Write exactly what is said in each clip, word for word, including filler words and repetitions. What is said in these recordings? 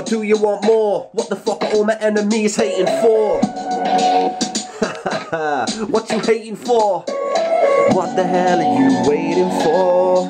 do you want more? What the fuck are all my enemies hating for? What you hating for? What the hell are you waiting for?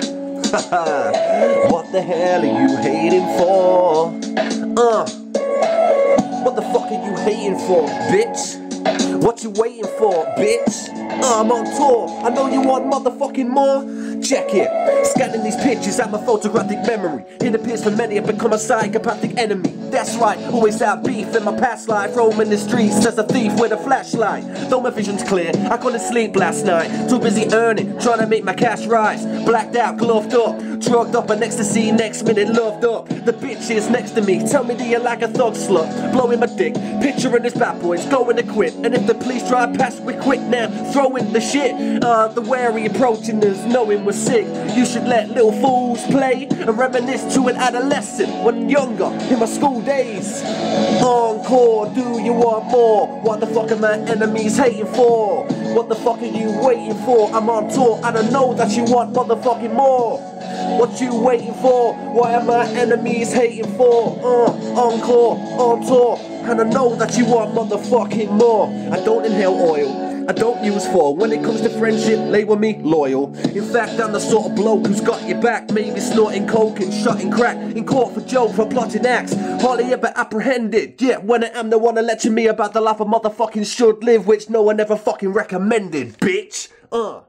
What the hell are you hating for? Uh, what the fuck are you hating for, bitch? What you waiting for, bitch? Uh, I'm on tour, I know you want motherfucking more. Check it, scanning these pictures out my photographic memory. It appears for many I've become a psychopathic enemy. That's right, always out beef in my past life, roaming the streets as a thief with a flashlight. Though my vision's clear, I couldn't sleep last night. Too busy earning, trying to make my cash rise. Blacked out, gloved up, drugged up on ecstasy, next minute loved up. The bitch is next to me, tell me do you like a thug slut? Blowing my dick, picturing this bad boys going to quit. And if the police drive past, we quit now, throwing the shit. Uh, the wary approaching us, knowing we're sick. You should let little fools play and reminisce to an adolescent when younger, in my school days. Encore, do you want more? What the fuck are my enemies hating for? What the fuck are you waiting for? I'm on tour and I know that you want motherfucking more. What you waiting for? Why are my enemies hating for? Uh, encore, on tour, and I know that you want motherfucking more. I don't inhale oil, I don't use for. When it comes to friendship, label me loyal. In fact, I'm the sort of bloke who's got your back. Maybe snorting coke and shotting crack. In court for joke for plotting acts. Hardly ever apprehended. Yet when I am the one lecturing me about the life a motherfucking should live, which no one ever fucking recommended, bitch. Uh.